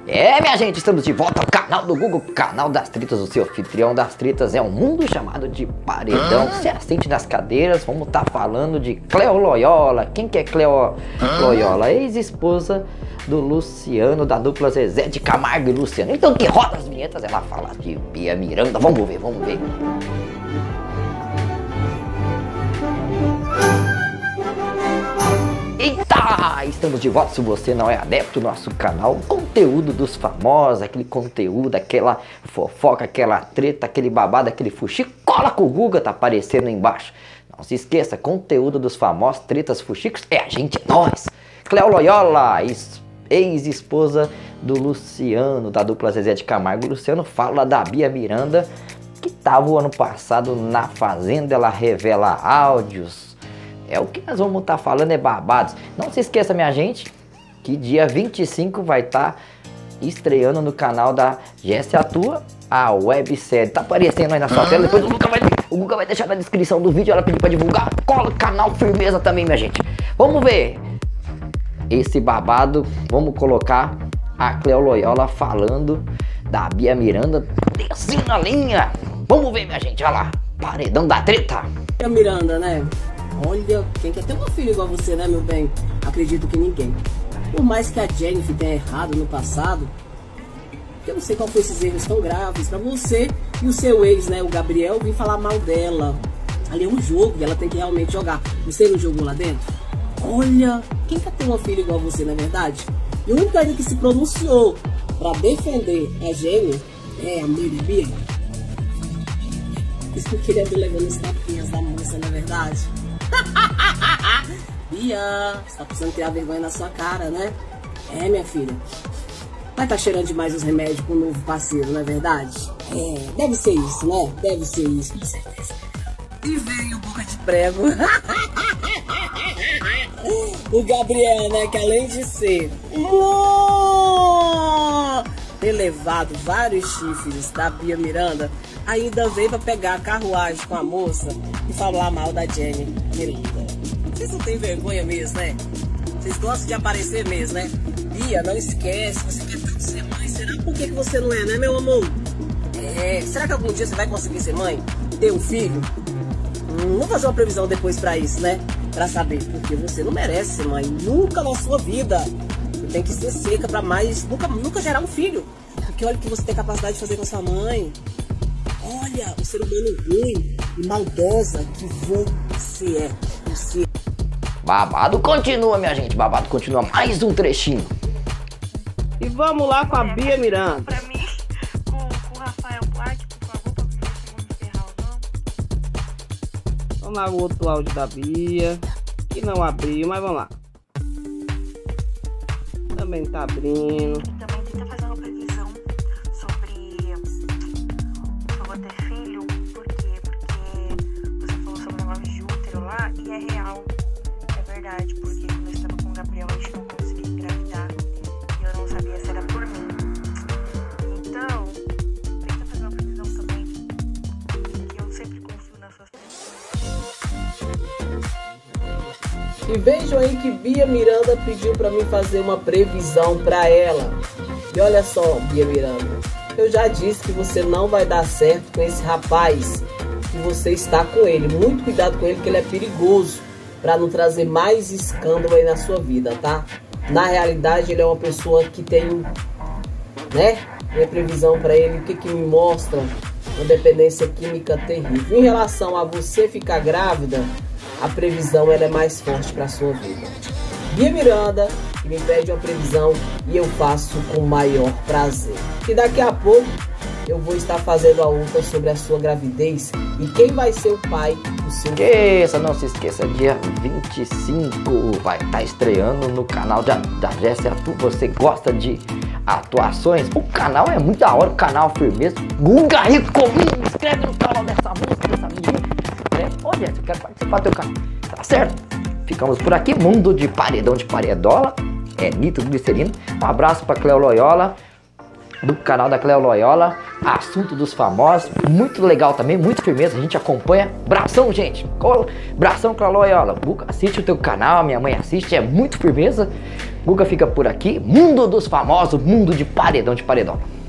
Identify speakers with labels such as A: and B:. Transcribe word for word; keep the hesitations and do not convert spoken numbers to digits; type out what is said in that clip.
A: É, minha gente, estamos de volta ao canal do Google, canal das tretas, o seu anfitrião das tretas é um mundo chamado de paredão. Se assente nas cadeiras, vamos estar tá falando de Cleo Loyola. Quem que é Cleo Loyola? Ex-esposa do Luciano, da dupla Zezé de Camargo e Luciano. Então que roda as vinhetas, ela fala de Bia Miranda. Vamos ver, vamos ver. Eita! Estamos de volta. Se você não é adepto do nosso canal, conteúdo dos famosos, aquele conteúdo, aquela fofoca, aquela treta, aquele babado, aquele fuxico, cola com o Guga, tá aparecendo aí embaixo. Não se esqueça, conteúdo dos famosos, tretas, fuxicos, é a gente, é nós. Cleo Loyola, ex-esposa do Luciano, da dupla Zezé de Camargo e Luciano, fala da Bia Miranda, que tava o ano passado na Fazenda, ela revela áudios. É o que nós vamos estar tá falando, é babados. Não se esqueça, minha gente, que dia vinte e cinco vai estar tá estreando no canal da Jesse Atua a websérie. Tá aparecendo aí na sua tela, depois o Guga vai, o Guga vai deixar na descrição do vídeo, ela pediu pra divulgar. Cola o canal Firmeza também, minha gente. Vamos ver esse babado, vamos colocar a Cleo Loyola falando da Bia Miranda, descendo a linha. Vamos ver, minha gente, olha lá, paredão da treta.
B: Bia Miranda, né? Olha, quem quer ter uma filha igual a você, né, meu bem? Acredito que ninguém. Por mais que a Jennifer tenha errado no passado, eu não sei qual foi esses erros tão graves pra você e o seu ex, né, o Gabriel, vir falar mal dela. Ali é um jogo e ela tem que realmente jogar. Você não jogou lá dentro? Olha, quem quer ter uma filha igual a você, não é verdade? E o único ainda que se pronunciou pra defender a Jennifer é a Mary Bia. Isso porque ele anda levando os tapinhas da moça, não é verdade? Bia, você tá precisando criar vergonha na sua cara, né? É, minha filha. Vai tá cheirando demais os remédios com o novo parceiro, não é verdade? É, deve ser isso, né? Deve ser isso, com certeza. E veio boca de prego. O Gabriel, né? Que além de ser oh, ter levado vários chifres da Bia Miranda, ainda veio pra pegar a carruagem com a moça e falar mal da Jenny Miranda. Vocês não têm vergonha mesmo, né? Vocês gostam de aparecer mesmo, né? Bia, não esquece, você quer tanto ser mãe. Será por que que você não é, né, meu amor? É, será que algum dia você vai conseguir ser mãe? Ter um filho? Hum, vou fazer uma previsão depois pra isso, né? Pra saber, porque você não merece ser mãe. Nunca na sua vida. Você tem que ser seca pra mais, nunca, nunca gerar um filho. Porque olha o que você tem capacidade de fazer com a sua mãe. Olha o ser humano ruim e maldosa que você é. Você.
A: Babado continua, minha gente. Babado continua. Mais um trechinho.
B: E vamos lá com a Bia Miranda.
C: Pra mim, com, com o Rafael Black, por favor, pra ver se vamos ferrar ou não.
B: Vamos lá o outro áudio da Bia. Que não abriu, mas vamos lá. Também tá abrindo.
C: Também tenta fazer uma previsão sobre se eu vou ter filho. Por quê? Porque você falou sobre o negócio de útero lá e é real. É verdade, porque quando eu estava com o Gabriel a gente não conseguia engravidar. E eu não sabia se era por mim. Então, tenta fazer uma previsão também. Que eu sempre confio nas suas previsões.
B: E vejam aí que Bia Miranda pediu pra mim fazer uma previsão pra ela. E olha só, Bia Miranda, eu já disse que você não vai dar certo com esse rapaz, que você está com ele. Muito cuidado com ele, que ele é perigoso, pra não trazer mais escândalo aí na sua vida, tá? Na realidade, ele é uma pessoa que tem, né? Minha previsão pra ele, o que que me mostra? Uma dependência química terrível. Em relação a você ficar grávida, a previsão ela é mais forte para a sua vida. Bia Miranda, que me pede uma previsão e eu faço com o maior prazer. E daqui a pouco eu vou estar fazendo a outra sobre a sua gravidez e quem vai ser o pai do seu filho.
A: Esqueça, não se esqueça, dia vinte e cinco vai estar estreando no canal da, da Jesse Atua. Você gosta de atuações? O canal é muito da hora, o canal Firmeza. Guga recomenda, inscreve no canal dessa moça, dessa menina. Ô, Jesse, eu quero participar do teu canal. Tá certo? Ficamos por aqui. Mundo de paredão de paredola. É nítido glicerina. Um abraço pra Cleo Loyola, do canal da Cleo Loyola. assunto dos famosos, muito legal também, muito firmeza, a gente acompanha. Bração, gente, bração, Claloiola, Guga, assiste o teu canal, minha mãe assiste, é muito firmeza. Guga fica por aqui, mundo dos famosos, mundo de paredão de paredão.